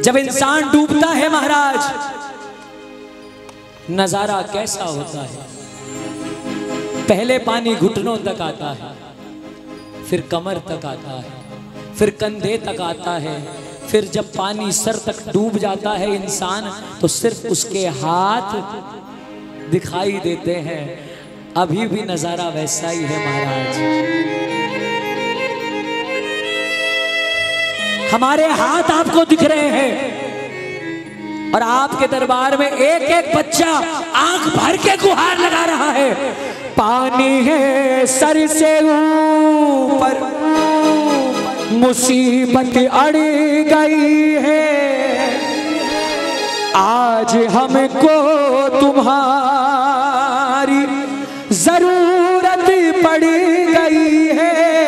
जब इंसान डूबता है महाराज, नजारा कैसा होता है। पहले पानी घुटनों तक आता है, फिर कमर तक आता है, फिर कंधे तक आता है, फिर जब पानी सर तक डूब जाता है इंसान तो सिर्फ उसके हाथ दिखाई देते हैं। अभी भी नजारा वैसा ही है महाराज। हमारे हाथ आपको दिख रहे हैं और आपके दरबार में एक एक बच्चा आंख भर के गुहार लगा रहा है। पानी है सर से ऊपर, मुसीबत अड़ गई है, आज हमको तुम्हारी जरूरत पड़ गई है।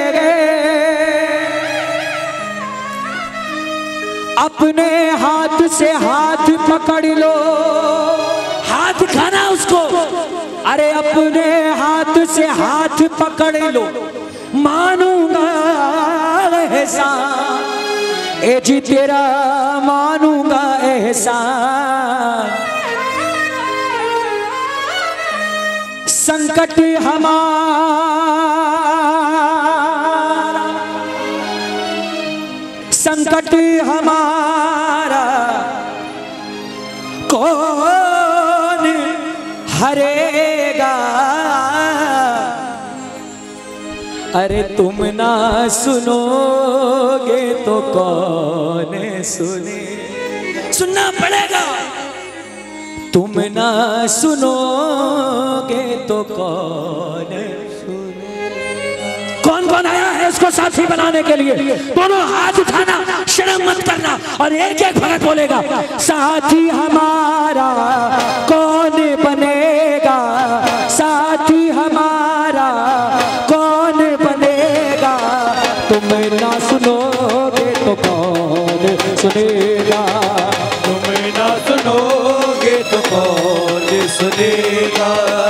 अपने हाथ से हाथ पकड़ लो, हाथ खाना उसको, अरे अपने हाथ से हाथ पकड़ लो, मानूंगा एहसान, ए जी तेरा मानूंगा एहसान। संकट हमारा, संकट हमारा कौन हरेगा, अरे तुम ना सुनोगे तो कौन सुने, सुनना पड़ेगा। तुम ना सुनोगे तो कौन सुने। कौन कौन आया है इसको साथी बनाने के लिए? दोनों हाथ उठाना, शर्म मत करना और एक एक भगत बोलेगा, साथी हमारा कौन बनेगा, साथी हमारा कौन बनेगा, तुम ना सुनोगे तो कौन सुनेगा, तुम ना सुनोगे तो कौन सुनेगा।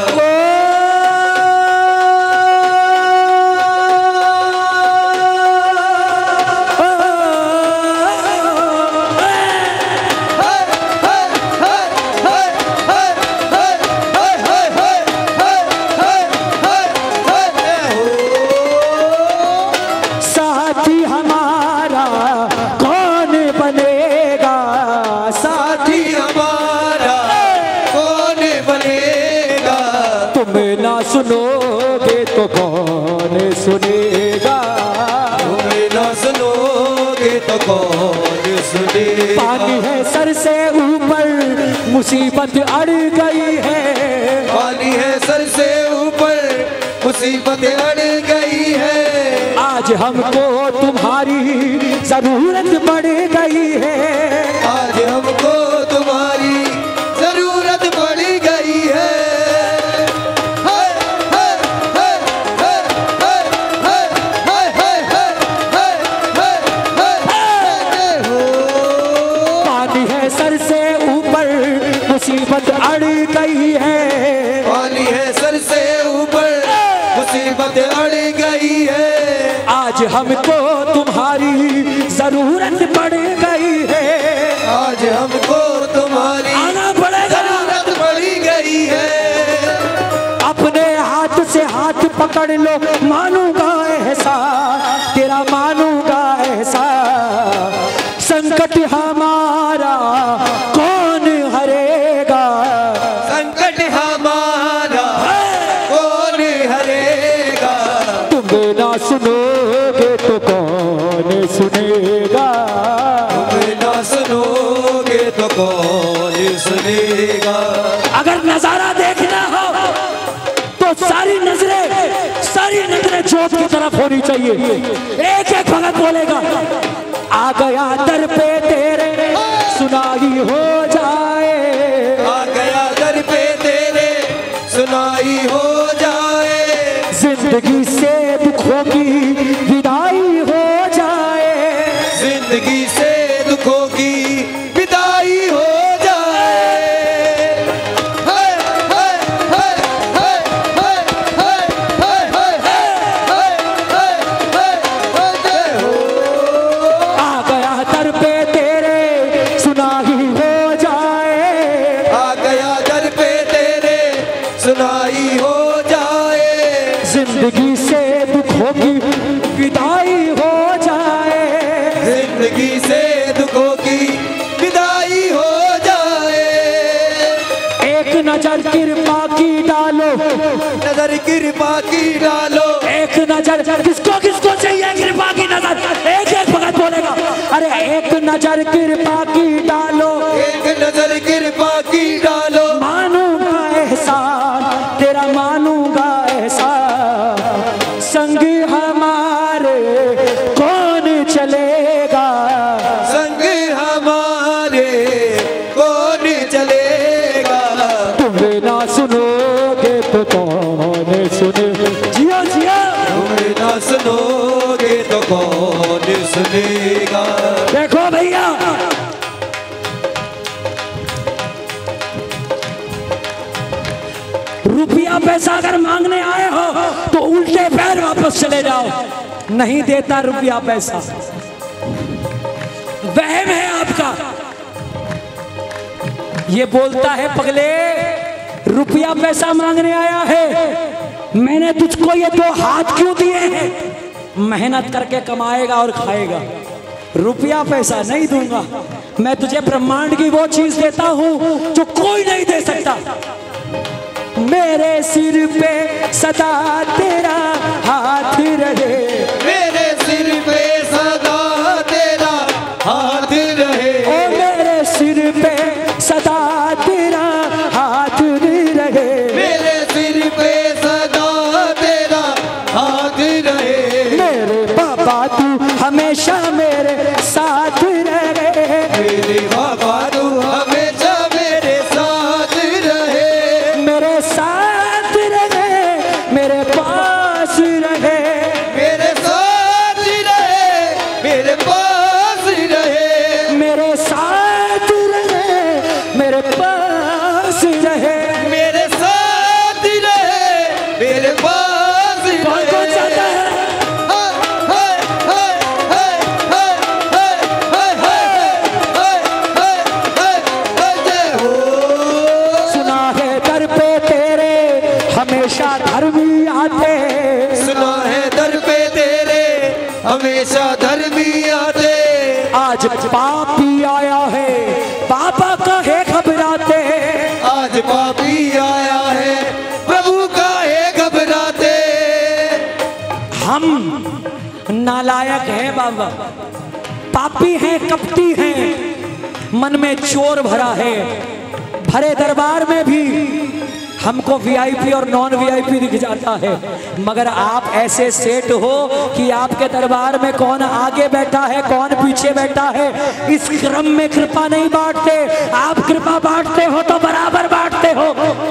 सुनोगे तो कौन सुनेगा, तुम ना सुनोगे तो कौन सुनेगा। पानी है सर से ऊपर, मुसीबत अड़ गई है, पानी है सर से ऊपर, मुसीबत अड़ गई है, आज हमको तुम्हारी जरूरत पड़ गई है, आज हमको तुम्हारी जरूरत पड़ गई है। मुसीबत अड़ गई है, पानी है सर से ऊपर, मुसीबत अड़ गई है, आज हमको तुम्हारी जरूरत पड़ गई है, आज हमको तुम्हारी आना पड़ेगा, जरूरत पड़ गई है। अपने हाथ से हाथ पकड़ लो, मानूंगा एहसान, तेरा मानूंगा एहसान। संकट हमारा कौन हरेगा, संकट हमारा कौन हरेगा, तुम ना सुनोगे तो कौन सुनेगा, तुम ना सुनोगे तो कौन सुनेगा। अगर नजारा देखना हो तो सारी नजरें जोत की तरफ होनी चाहिए। एक एक भगत बोलेगा, आ गया दर पे तेरे सुनाई हो जाए, आ गया दर पे तेरे सुनाई हो जाए, जिंदगी से दुखों की विदाई हो जाए, जिंदगी से दुखों की विदाई हो जाए। आ गया दर पे तेरे दुखों की विदाई हो जाए। एक नजर कृपा की डालो, नजर कृपा की डालो। एक नजर, किसको किसको चाहिए कृपा की नजर? एक एक भगत बोलेगा, अरे एक नजर कृपा की डालो, एक नजर कृपा की डालो। मानूंगा एहसान तेरा, मानूंगा एहसान, संग हमारे कौन चलेगा, संग हमारे कौन चलेगा। तुम ना सुनोगे तो कौन सुने, जियो जियो, तुम ना सुनोगे तो कौन सुनेगा। देखो भैया रुपया पैसा अगर मांगने आए हो तो उल्टे पैर वापस चले जाओ, नहीं देता रुपया पैसा, वहम है आपका। ये बोलता है पगले रुपया पैसा मांगने आया है, मैंने तुझको ये 2 हाथ क्यों दिए हैं? मेहनत करके कमाएगा और खाएगा, रुपया पैसा नहीं दूंगा, मैं तुझे ब्रह्मांड की वो चीज देता हूं जो कोई नहीं दे सकता। मेरे सिर पे सदा तेरा हाथ रहे, मेरे सिर पे सदा तेरा हाथ रहे। ओ मेरे सिर पे सदा तेरा हाथ रहे, मेरे सिर पे सदा तेरा हाथ रहे। मेरे बाबा तू हमेशा मेरे साथ रहे, मेरे बाबा तू हमेशा मेरे साथ रहे। मेरे साथ रहे, मेरे पास रहे, मेरे साथ रहे, मेरे पास रहे। मेरे साथ रहे, मेरे पास रहे। मेरे साथ रहे, मेरे पास रहे। कौन कौन चाहता है? हाय हाय हाय हाय हाय हाय हाय हाय हाय हाय जय हो। सुना है दर पे तेरे हमेशा धर्मी आते, सुना है दर पे तेरे हमेशा धर्मी आते। आज पापी आया है पापा कहे घबराते, आज पापी आया है प्रभु काहे घबराते। हम नालायक हैं बाबा, पापी हैं, कपटी हैं, मन में चोर भरा है, भरे दरबार में भी हमको वीआईपी और नॉन वीआईपी दिख जाता है, मगर आप ऐसे सेठ हो कि आपके दरबार में कौन आगे बैठा है कौन पीछे बैठा है इस क्रम में कृपा नहीं बांटते। आप कृपा बांटते हो तो बराबर बांटते हो।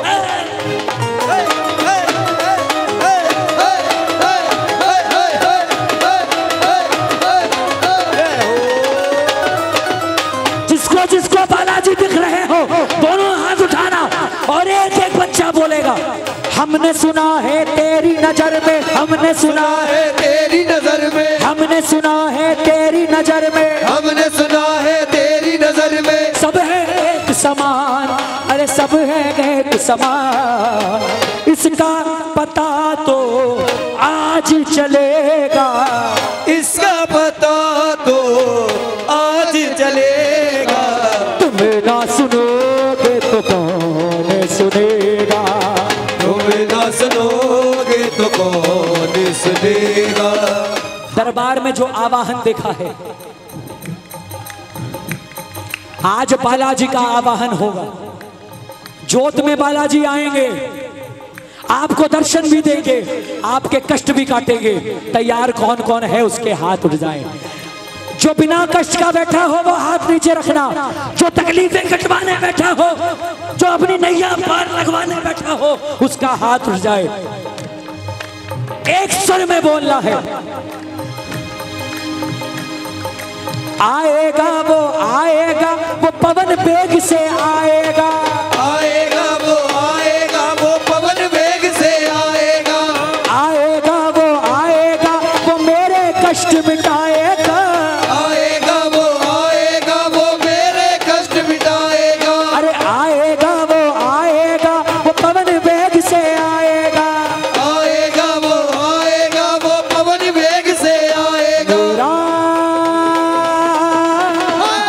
जिसको जिसको बालाजी दिख रहे हो दोनों हाथ उठाना और एक एक बच्चा बोलेगा, हमने सुना है तेरी नजर में, हमने सुना है तेरी नजर में, हमने सुना है तेरी नजर में, हमने सुना है तेरी नजर में। सब है एक समान, अरे सब है एक समान, इसका पता तो आज चलेगा, इसका पता तो आज चलेगा। तुम ना सुनोगे तो कौन सुनेगा, तुम ना सुनोगे तो कौन सुनेगा। दरबार में जो आवाहन देखा है आज बालाजी का आवाहन होगा, जोत में बालाजी आएंगे, आपको दर्शन भी देंगे, आपके कष्ट भी काटेंगे। तैयार कौन कौन है उसके हाथ उठ जाए। जो बिना कष्ट का बैठा हो वो हाथ नीचे रखना, जो तकलीफें कटवाने बैठा हो, जो अपनी नैया पार लगवाने बैठा हो उसका हाथ उठ जाए। एक स्वर में बोलना है, आएगा वो पवन वेग से आएगा, आएगा वो पवन वेग से आएगा, आएगा वो मेरे कष्ट मिटाएगा, आएगा वो मेरे कष्ट मिटाएगा। अरे आएगा वो पवन वेग से आएगा, आएगा वो पवन वेग से आएगा। मेरा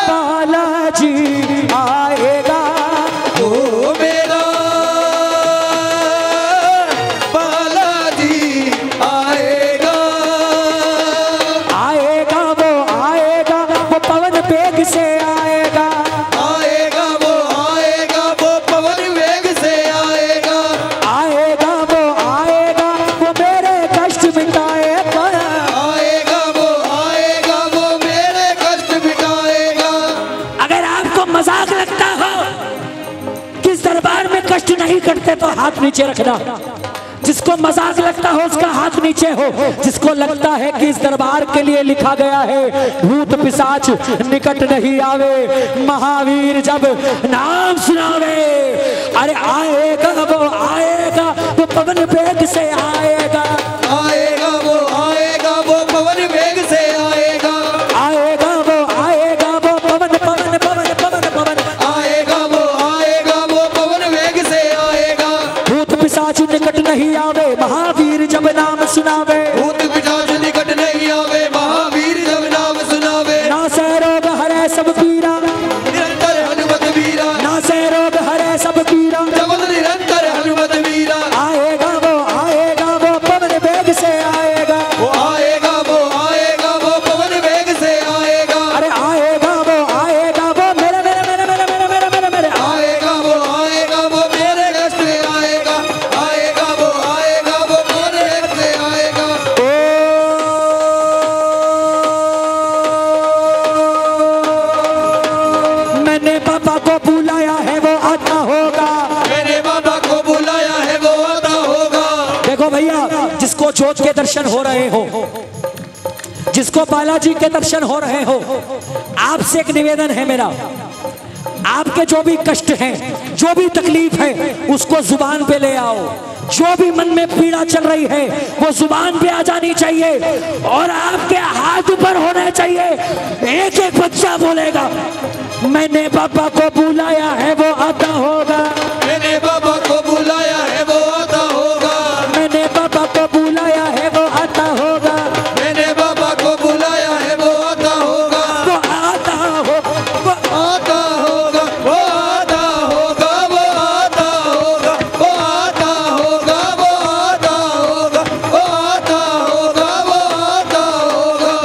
वेग से आएगा, आएगा वो पवन वेग से आएगा, आएगा वो मेरे कष्ट मिटाएगा, आएगा वो मेरे कष्ट मिटाएगा। अगर आपको मजाक लगता हो कि इस दरबार में कष्ट नहीं करते तो हाथ नीचे रखना। जिसको मजाक लगता हो उसका हाथ नीचे हो। जिसको लगता है कि इस दरबार के लिए लिखा गया है भूत पिशाच निकट नहीं आवे, महावीर जब नाम सुनावे, अरे आएगा वो पवन वेग से आएगा, आएगा वो पवन वेग से आएगा, आएगा वो पवन पवन पवन पवन पवन, आएगा वो पवन वेग से आएगा। भूत पिशाच निकट नहीं आवे, महावीर जब नाम सुनावे, भूत पिशाच निकट नहीं आवे, महावीर जब नाम सुनावे। नासे रोग हरे सब पीरा, निरंतर हनुमत वीरा, नासे रोग हरे सब पीरा, जपत निरंतर हनुमत वीरा। आएगा वो पवन वेग से आएगा, वो आएगा वो पवन वेग से आएगा, अरे आएगा वो मेरे मेरे मेरे मेरे मेरे मेरे मेरे मेरे आएगा वो मेरे कष्ट से आएगा, आएगा वो पवन वेग से आएगा। मैंने बाबा को बुलाया है वो आता होगा, मैंने बाबा को बुलाया है वो आता होगा। देखो भैया, जिसको ज्योत के दर्शन हो रहे हो, जिसको बालाजी के दर्शन हो रहे हो, आपसे एक निवेदन है मेरा, आपके जो भी कष्ट हैं, जो भी तकलीफ है, उसको जुबान पे ले आओ। जो भी मन में पीड़ा चल रही है वो जुबान पे आ जानी चाहिए और आपके हाथ ऊपर होने चाहिए। एक एक बच्चा बोलेगा मैंने बाबा को बुलाया है वो आता होगा, मैंने बाबा को बुलाया है वो आता होगा, मैंने बाबा को बुलाया है वो आता होगा, मैंने बाबा को बुलाया है वो आता होगा, वो आता हो वो आता होगा, वो आता होगा, वो आता होगा, वो आता होगा, वो आता होगा, वो आता होगा, वो आता होगा।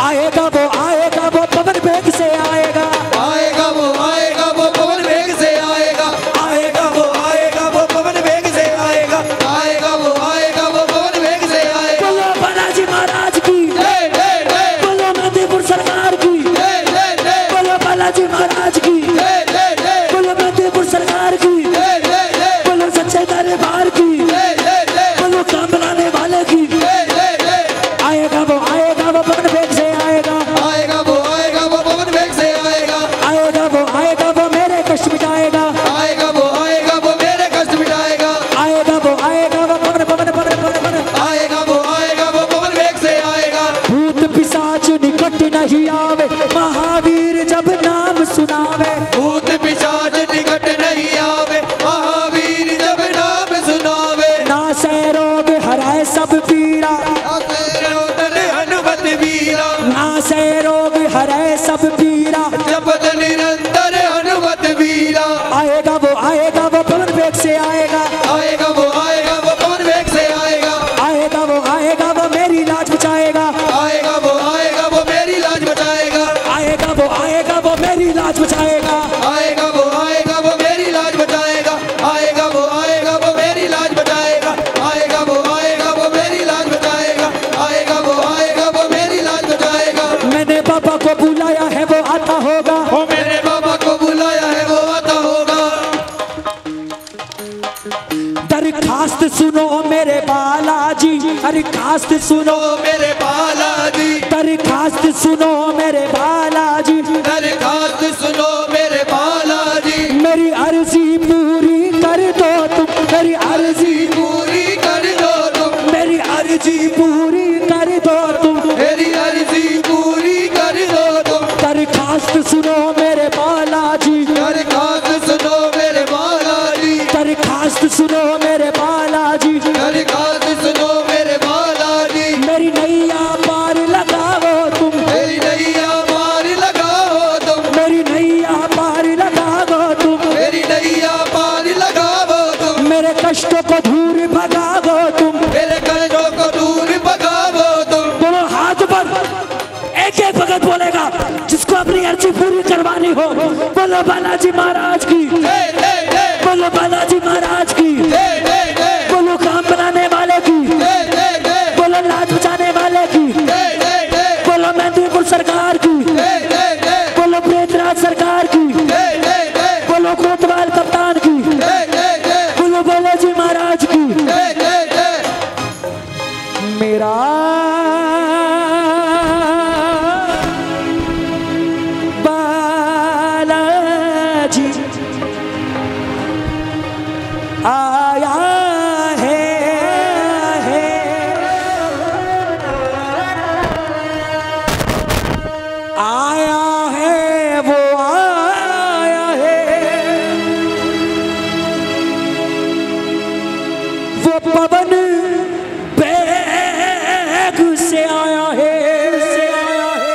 आएगा वो पवन वेग से आएगा, आएगा वो पवन वेग से आएगा, आएगा वो पवन वेग से आएगा, आएगा वो पवन वेग से आएगा। बोलो बालाजी महाराज की, जय जय जय बोलो मेहंदीपुर सरकार की, जय जय जय बोलो बालाजी महाराज की, जय जय जय बोलो मेहंदीपुर सरकार की, जय जय जय बोलो सच्चे दरबार की, जय जय जय बोलो काम बनाने वाले की। जय जय जय आएगा वो पवन वेग से आएगा, आएगा वो पवन वेग से आएगा, आएगा वो मेरे कष्ट मिटाएगा, आएगा वो मेरे कष्ट मिटाएगा, आएगा वो पवन पवन पवन पवन पवन, आएगा वो पवन वेग से आएगा। भूत पिशाच निकट नहीं आवे, महावीर जब नाम सुनावे, भूत पिशाच निकट नहीं आवे, महावीर जब नाम सुनावे। नासे रोग हराए सब पीड़ा, निरंतर हनुमत वीरा, नासे रोग हराए सब पीड़ा, जपत निरंतर हनुमत वीरा। आएगा वो पवन वेग से आएगा, आएगा वो पवन वेग से आएगा, आएगा वो मेरी लाज बचाएगा, आएगा वो मेरी लाज बचाएगा, आएगा वो मेरी लाज बचाएगा, आएगा वो मेरी लाज बचाएगा, आएगा वो मेरी लाज बचाएगा, आएगा वो मेरी लाज बचाएगा, आएगा वो मेरी लाज बचाएगा। मैंने बाबा को बुलाया है वो आता होगा, ओ मेरे बाबा को बुलाया है वो आता होगा। दरखास्त सुनो मेरे बालाजी, दरखास्त सुनो ओ मेरे बालाजी, दरखास्त सुनो मेरे बालाजी, दरखास्त सुनो मेरे बालाजी, मेरी अर्जी पूरी कर दो तुम, मेरी अर्जी पूरी कर दो तुम, मेरी अर्जी पूरी कर दो तुम, मेरी अर्जी पूरी कर दो तुम। दरखास्त सुनो मेरे बालाजी, दरखास्त सुनो मेरे बालाजी, दरखास्त सुनो मेरे बालाजी, दरखास्त सुनो मेरे बालाजी, मेरी नैया पार लगाओ तुम, मेरी नैया पार मर्जी पूरी करवानी हो, बोलो बालाजी महाराज की, बोलो बालाजी महाराज की, बोलो काम बनाने वाले की, बोलो लाज बचाने वाले की, बोलो मेहंदीपुर सरकार की, बोलो प्रेतराज सरकार की, बोलो कोतवाल कप्तान की, बोलो बालाजी महाराज की। मेरा बालाजी आया है, आया है, वो आया है, वो पवन बेग से आया है, से आया है।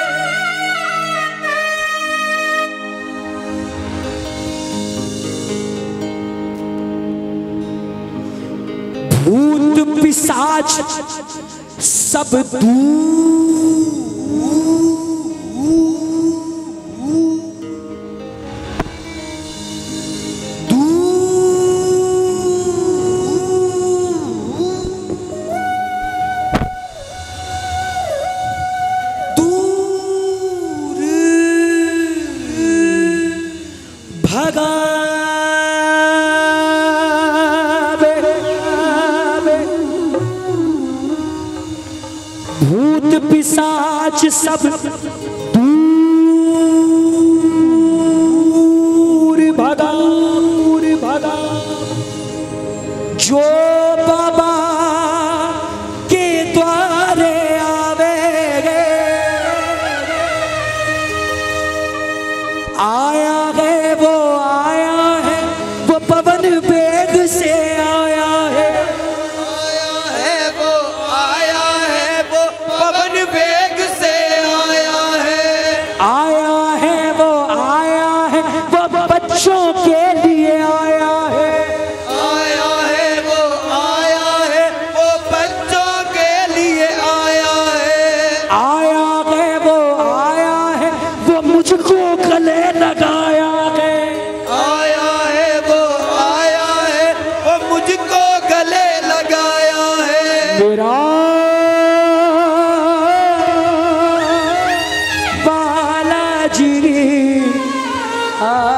भूत पिशाच सब दूर भगावे, भूत पिशाच सब दूर भगा, दूर भगा। जो बाबा के द्वारे आवेगे, आया है, वो आया है, वो पवन बेग से आया है, आया है, वो आया है, वो पवन वेग से आया है, आया है, वो आया है, वो बच्चों के लिए आया है, आया है, वो आया है, वो बच्चों के लिए आया है, आया है, वो आया है, वो मुझको गले लगाया है, आया है, वो आया है, वो मुझको गले लगाया है। मेरा बालाजी